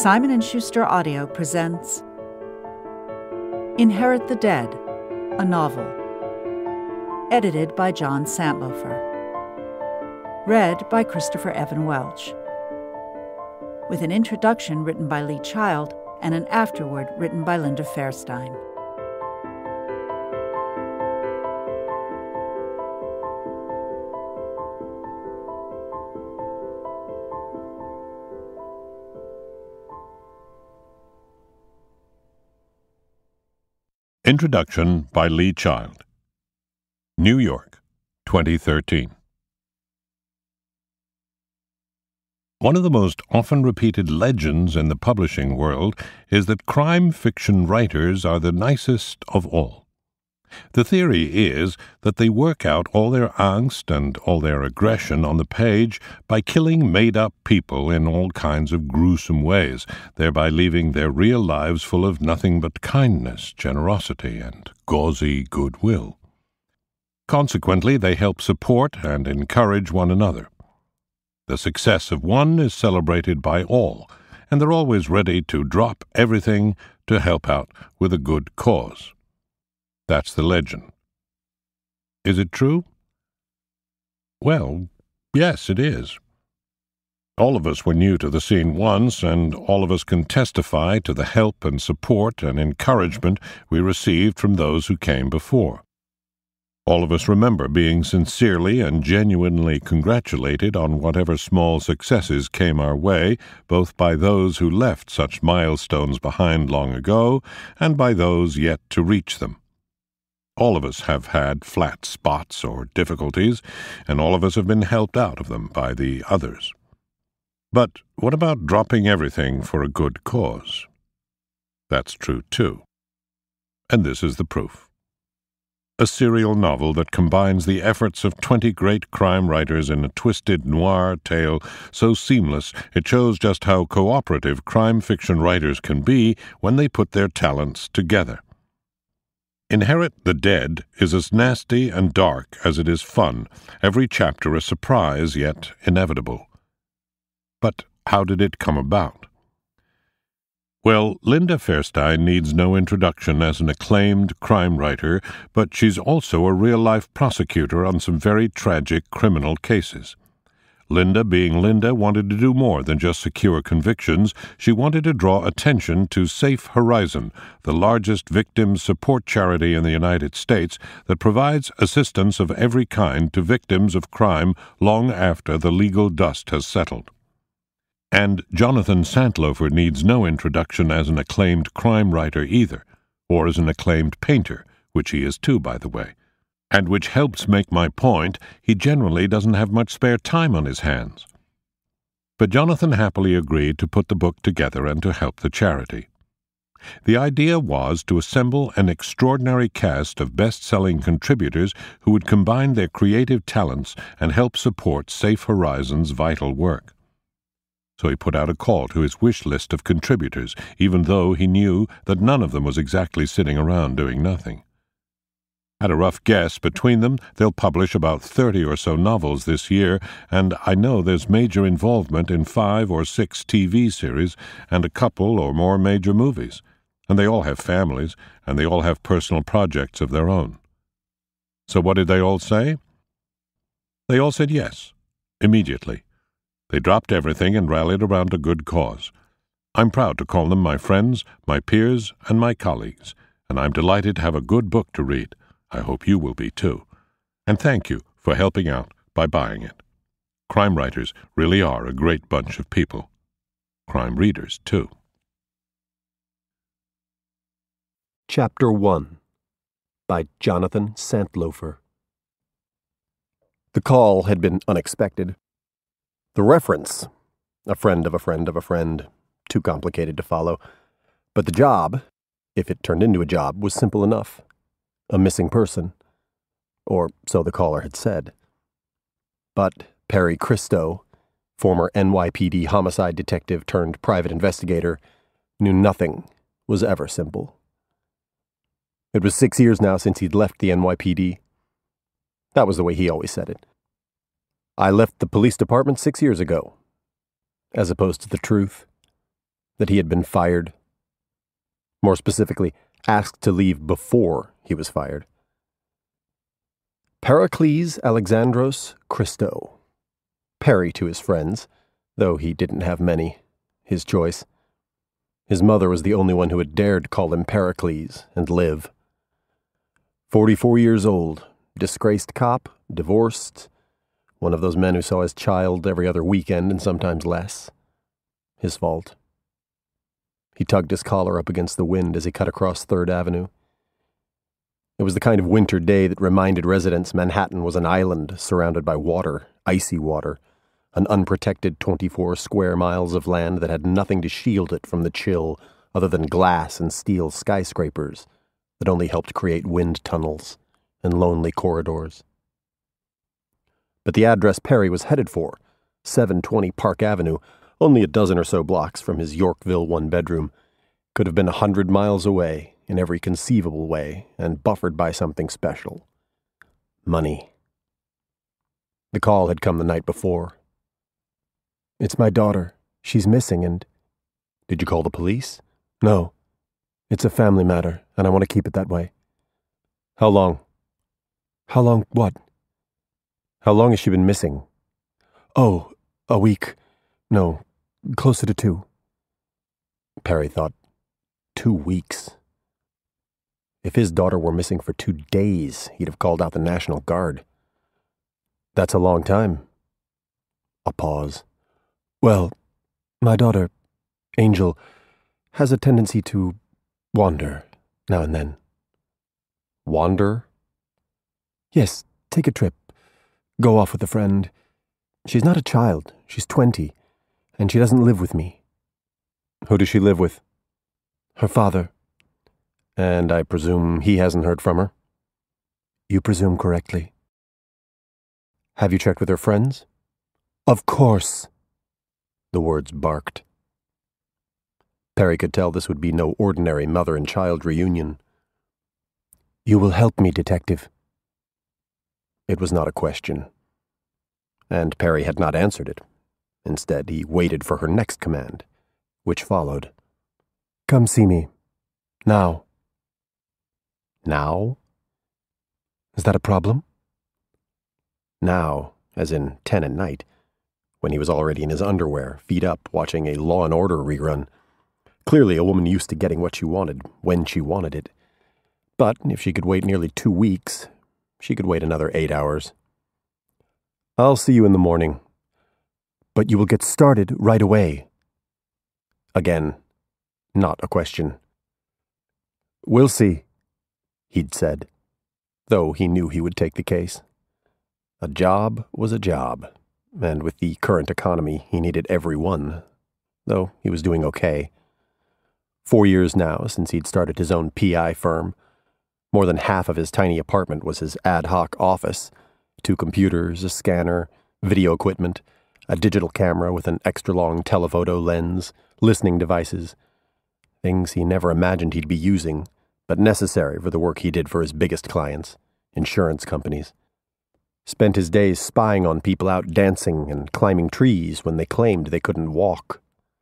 Simon & Schuster Audio presents Inherit the Dead, a novel. Edited by John Santlofer. Read by Christopher Evan Welch. With an introduction written by Lee Child and an afterword written by Linda Fairstein. Introduction by Lee Child. New York, 2013. One of the most often repeated legends in the publishing world is that crime fiction writers are the nicest of all. The theory is that they work out all their angst and all their aggression on the page by killing made-up people in all kinds of gruesome ways, thereby leaving their real lives full of nothing but kindness, generosity, and gauzy goodwill. Consequently, they help support and encourage one another. The success of one is celebrated by all, and they're always ready to drop everything to help out with a good cause. That's the legend. Is it true? Well, yes, it is. All of us were new to the scene once, and all of us can testify to the help and support and encouragement we received from those who came before. All of us remember being sincerely and genuinely congratulated on whatever small successes came our way, both by those who left such milestones behind long ago and by those yet to reach them. All of us have had flat spots or difficulties, and all of us have been helped out of them by the others. But what about dropping everything for a good cause? That's true, too. And this is the proof. A serial novel that combines the efforts of 20 great crime writers in a twisted noir tale so seamless it shows just how cooperative crime fiction writers can be when they put their talents together. Inherit the Dead is as nasty and dark as it is fun, every chapter a surprise yet inevitable. But how did it come about? Well, Linda Fairstein needs no introduction as an acclaimed crime writer, but she's also a real-life prosecutor on some very tragic criminal cases. Linda, being Linda, wanted to do more than just secure convictions. She wanted to draw attention to Safe Horizon, the largest victim support charity in the United States that provides assistance of every kind to victims of crime long after the legal dust has settled. And Jonathan Santlofer needs no introduction as an acclaimed crime writer either, or as an acclaimed painter, which he is too, by the way. And which helps make my point, he generally doesn't have much spare time on his hands. But Jonathan happily agreed to put the book together and to help the charity. The idea was to assemble an extraordinary cast of best-selling contributors who would combine their creative talents and help support Safe Horizon's vital work. So he put out a call to his wish list of contributors, even though he knew that none of them was exactly sitting around doing nothing. At a rough guess, between them, they'll publish about 30 or so novels this year, and I know there's major involvement in 5 or 6 TV series and a couple or more major movies. And they all have families, and they all have personal projects of their own. So what did they all say? They all said yes, immediately. They dropped everything and rallied around a good cause. I'm proud to call them my friends, my peers, and my colleagues, and I'm delighted to have a good book to read. I hope you will be too. And thank you for helping out by buying it. Crime writers really are a great bunch of people. Crime readers, too. Chapter 1 by Jonathan Santlofer. The call had been unexpected. The reference, a friend of a friend of a friend, too complicated to follow. But the job, if it turned into a job, was simple enough. A missing person, or so the caller had said. But Perry Christo, former NYPD homicide detective turned private investigator, knew nothing was ever simple. It was 6 years now since he'd left the NYPD. That was the way he always said it. I left the police department 6 years ago, as opposed to the truth. that he had been fired. More specifically, asked to leave before he was fired. Pericles Alexandros Christo. Perry to his friends, though he didn't have many, his choice. His mother was the only one who had dared call him Pericles and live. 44 years old, disgraced cop, divorced, one of those men who saw his child every other weekend and sometimes less. His fault. He tugged his collar up against the wind as he cut across 3rd Avenue. It was the kind of winter day that reminded residents Manhattan was an island surrounded by water, icy water, an unprotected 24 square miles of land that had nothing to shield it from the chill other than glass and steel skyscrapers that only helped create wind tunnels and lonely corridors. But the address Perry was headed for, 720 Park Avenue, only a dozen or so blocks from his Yorkville one-bedroom, could have been 100 miles away in every conceivable way and buffered by something special. Money. The call had come the night before. "It's my daughter. She's missing and—" "Did you call the police?" "No. It's a family matter, and I want to keep it that way." "How long?" "How long what?" "How long has she been missing?" "Oh, a week. No, closer to 2. Perry thought, 2 weeks. If his daughter were missing for 2 days, he'd have called out the National Guard. That's a long time. A pause. "Well, my daughter, Angel, has a tendency to wander now and then." "Wander?" "Yes, take a trip. Go off with a friend. She's not a child. She's 20, and she doesn't live with me." "Who does she live with?" "Her father." "And I presume he hasn't heard from her?" "You presume correctly." "Have you checked with her friends?" "Of course." The words barked. Perry could tell this would be no ordinary mother and child reunion. "You will help me, detective." It was not a question. And Perry had not answered it. Instead, he waited for her next command, which followed. "Come see me. Now." Now? Is that a problem? Now, as in 10 at night, when he was already in his underwear, feet up, watching a Law and Order rerun. Clearly a woman used to getting what she wanted, when she wanted it. But if she could wait nearly 2 weeks, she could wait another 8 hours. "I'll see you in the morning." "But you will get started right away." Again, not a question. "We'll see," he'd said, though he knew he would take the case. A job was a job, and with the current economy, he needed every one, though he was doing okay. 4 years now since he'd started his own PI firm. More than half of his tiny apartment was his ad hoc office, 2 computers, a scanner, video equipment, a digital camera with an extra-long telephoto lens, listening devices, things he never imagined he'd be using, but necessary for the work he did for his biggest clients, insurance companies. Spent his days spying on people out dancing and climbing trees when they claimed they couldn't walk.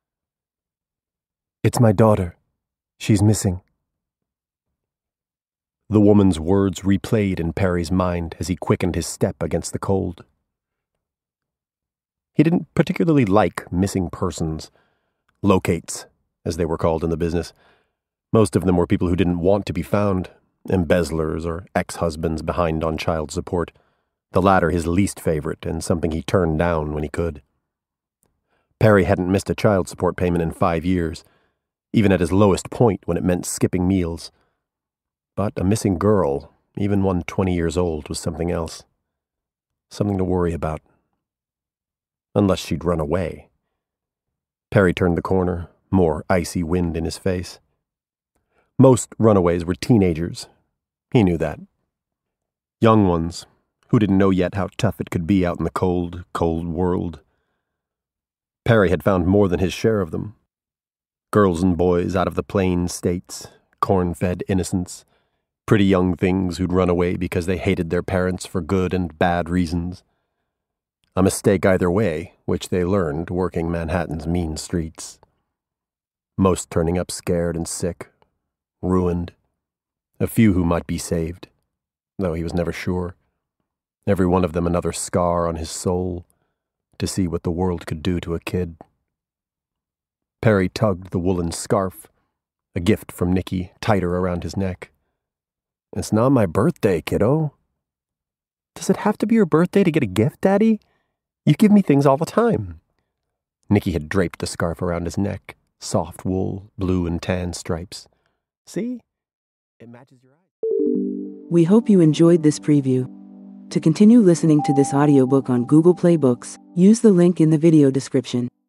"It's my daughter. She's missing." The woman's words replayed in Perry's mind as he quickened his step against the cold. He didn't particularly like missing persons, locates, as they were called in the business. Most of them were people who didn't want to be found, embezzlers or ex-husbands behind on child support, the latter his least favorite and something he turned down when he could. Perry hadn't missed a child support payment in 5 years, even at his lowest point when it meant skipping meals. But a missing girl, even one 20 years old, was something else. Something to worry about. Unless she'd run away. Perry turned the corner, more icy wind in his face. Most runaways were teenagers. He knew that. Young ones, who didn't know yet how tough it could be out in the cold, cold world. Perry had found more than his share of them. Girls and boys out of the plain states, corn-fed innocents, pretty young things who'd run away because they hated their parents for good and bad reasons. A mistake either way, which they learned working Manhattan's mean streets. most turning up scared and sick, ruined. A few who might be saved, though he was never sure. Every one of them another scar on his soul, to see what the world could do to a kid. Perry tugged the woolen scarf, a gift from Nicky, tighter around his neck. It's not my birthday, kiddo. Does it have to be your birthday to get a gift, Daddy? You give me things all the time. Nicky had draped the scarf around his neck, soft wool, blue and tan stripes. See? It matches your eyes. We hope you enjoyed this preview. To continue listening to this audiobook on Google Play Books, use the link in the video description.